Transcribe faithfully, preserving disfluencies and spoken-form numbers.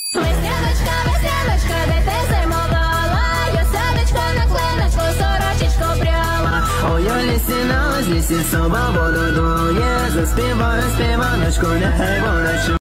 Весняночка, весняночка, де ти зимувала? Я садочко на клиночку, сорочечку пряла. Ой, у лісі на узлісі, соба воду дує. Заспіваю співаночку, нехай вона чує.